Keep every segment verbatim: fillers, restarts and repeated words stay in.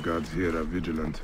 guards here are vigilant.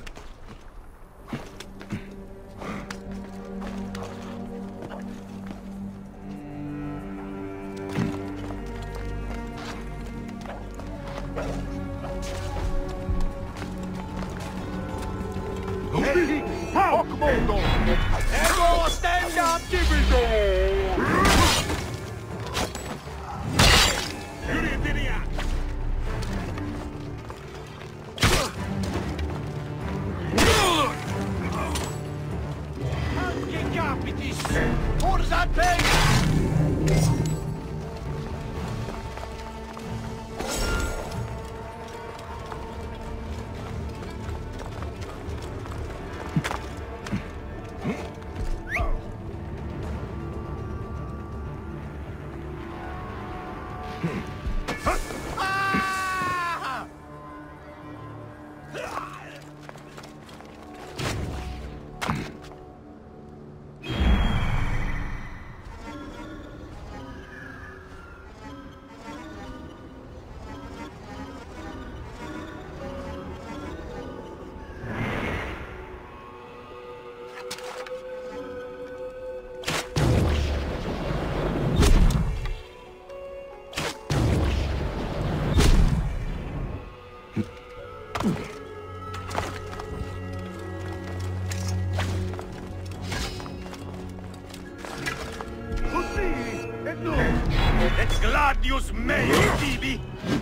Gladius mei, Tibi!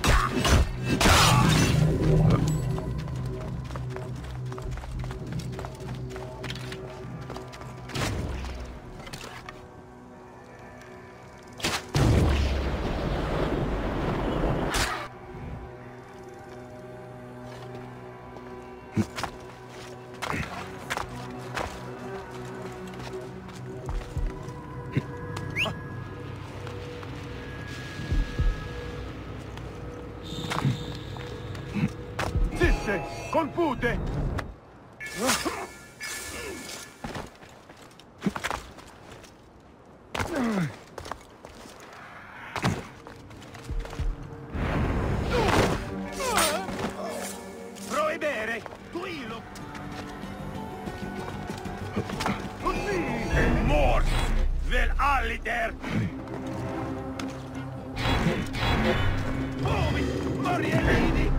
Confute! Proibere! Tuilo! Mors! Vel aliter! Povi! Moriellini!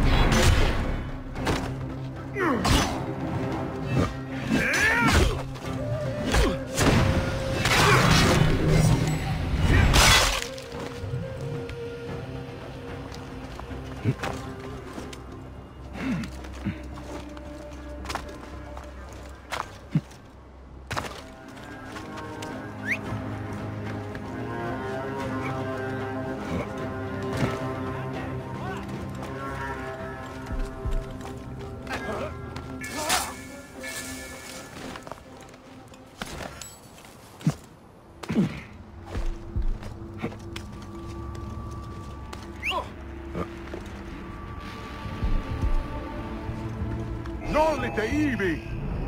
Nollite ibi!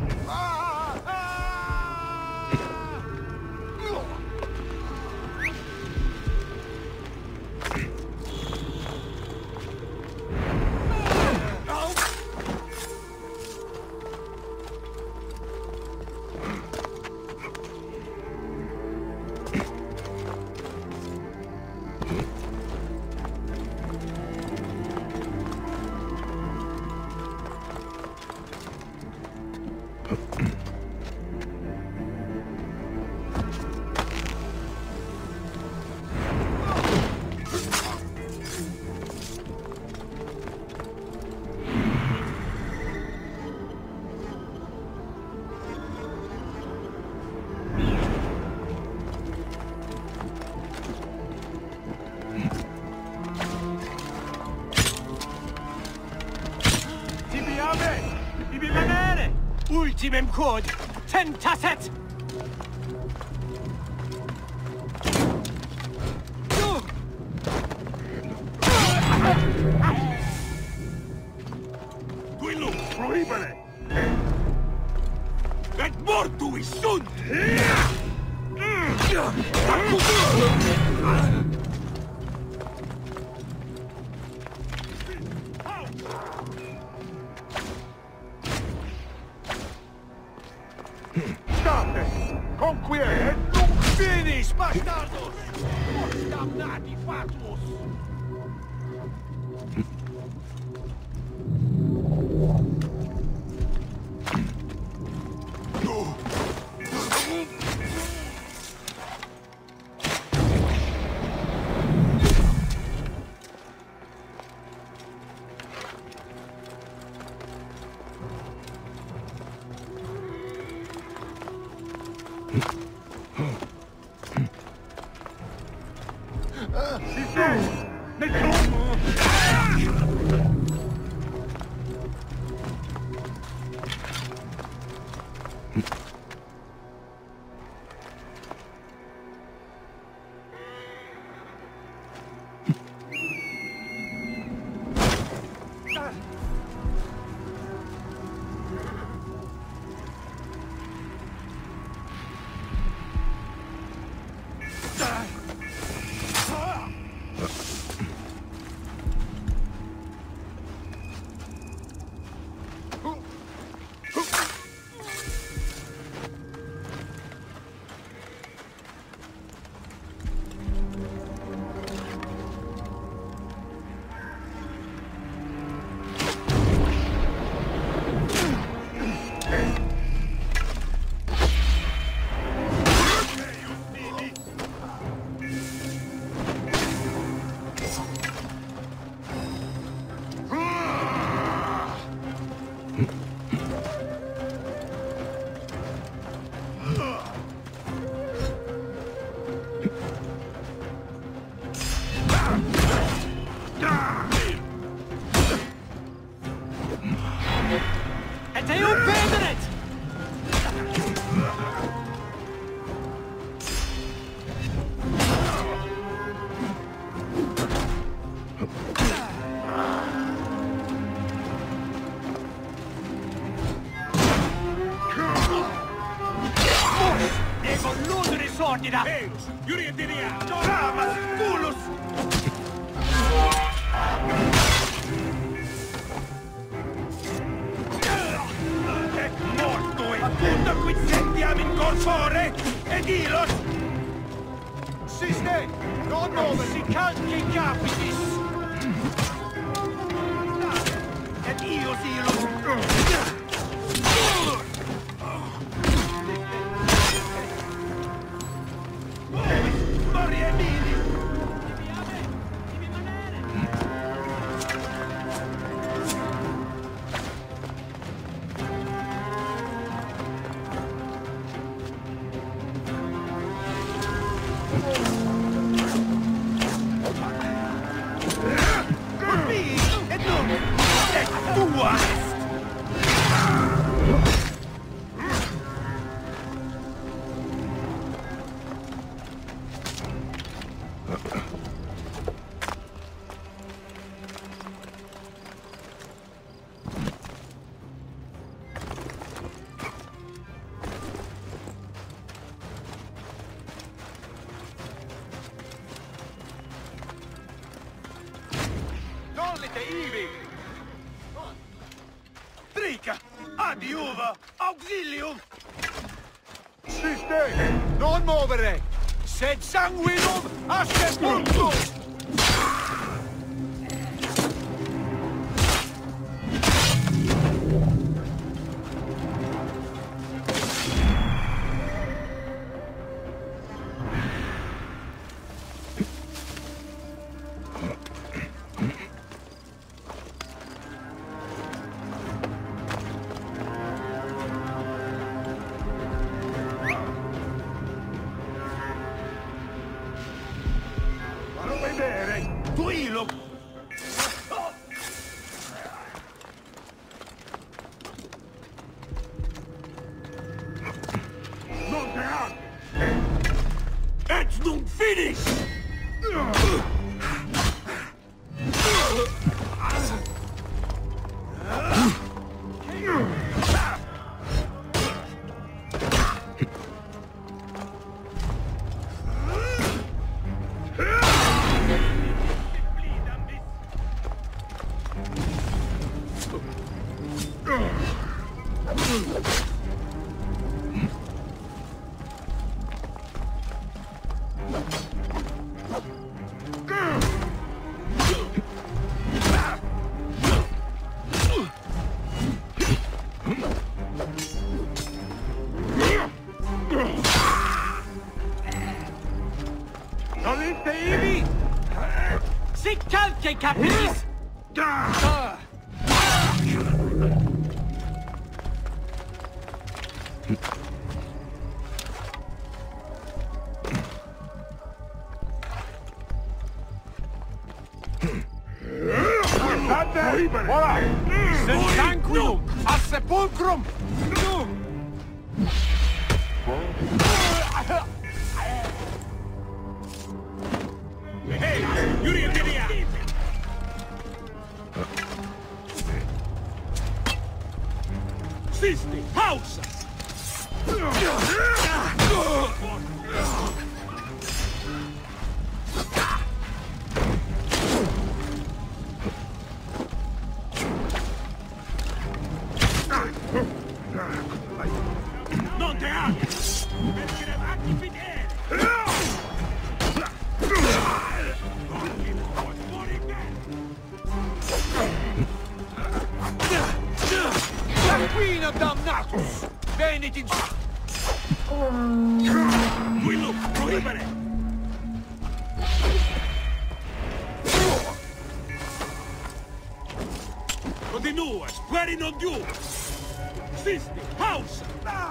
Ultimem quod tentasset! Quillo, prohibere! Et mortuis sunt! Conquiere! Finish, bastardos! Damnati fatuos! Ordina! Eus, Yurietiria! Ramas, culus! Ec mortui! Appunto quid sentiam in corpore! Ed ilos! Siste! Non nove! Si calci capitis! Ed ios ilos! Trica! Adiuva! Auxilium! Siste! Non muovere! Sed sanguinum asce puntus! Tuilo! Non te ha! Et nunc finis! ivi! Si calche, capitis! Ora! Tranquillum! A sepulcrum! Hey! Yuri and Lydia! Sisti! Pausa! Non te hagas! Perché ne vatti fidere! Tranquillo, damnatus! Veniti in... Quello, proibere! Continua, speri non più! Sisti, pausa!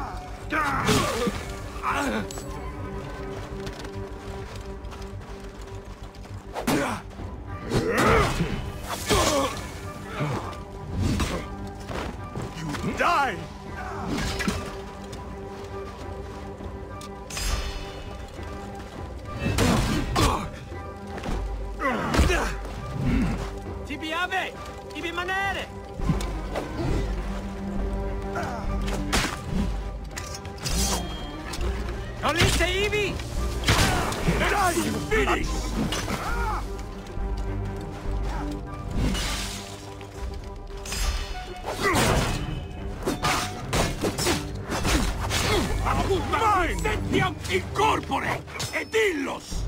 You die! Tibi ave! Tibi manere! Olite ivi! Dai, finish! Mine! Sentiam incorpore! Ed illos!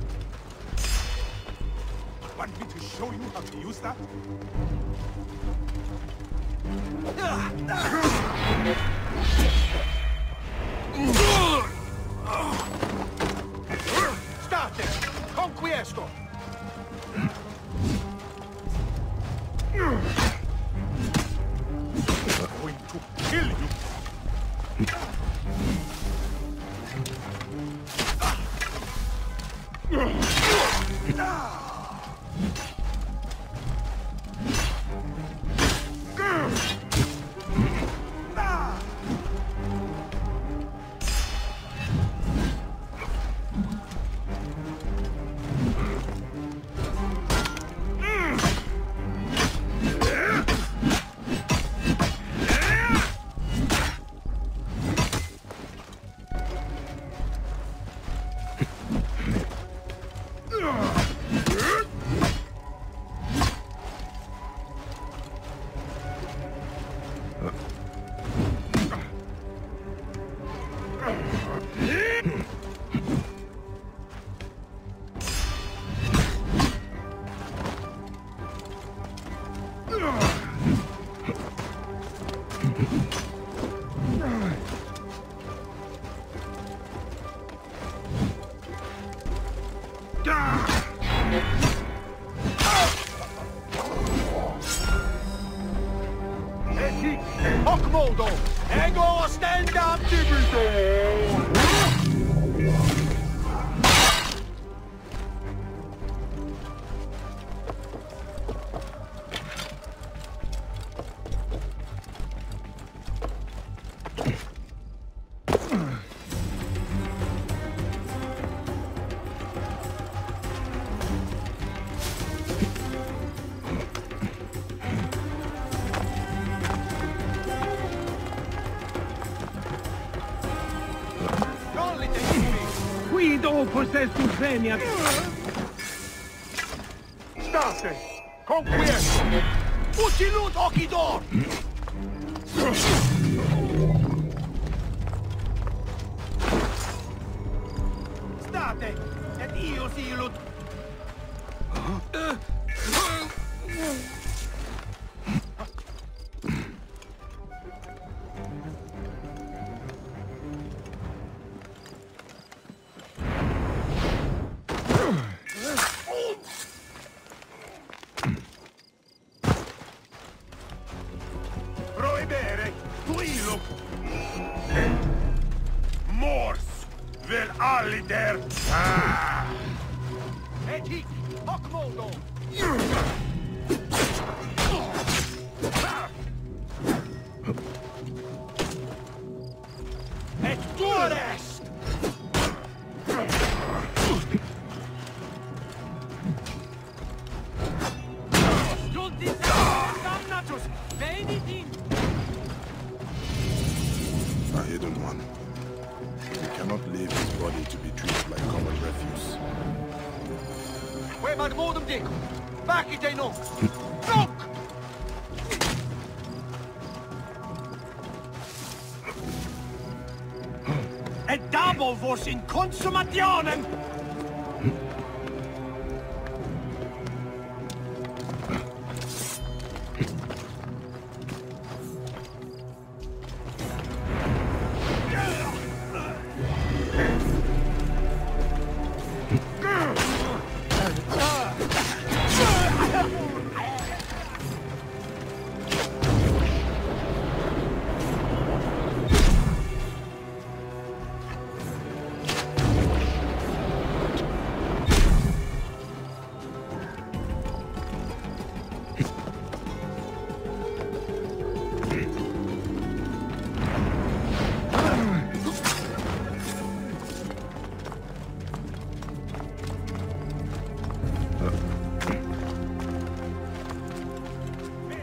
Want me to show you how to use that? State! Conquiesco! I'm going to kill you! Hoc modo! Ego stand-up divido! Guido possessus veniat! State! Conquiesco! Uccilut occhidor! State! Ed io silut! Oufiter! Ah! Etik! Hockmoldo! Et tuores! A hidden one. We cannot leave his body to be treated like common refuse. Where mag modem dik? Back it ain't no! Look! Et dabo vos in consumationem!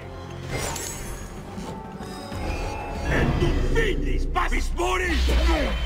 This body!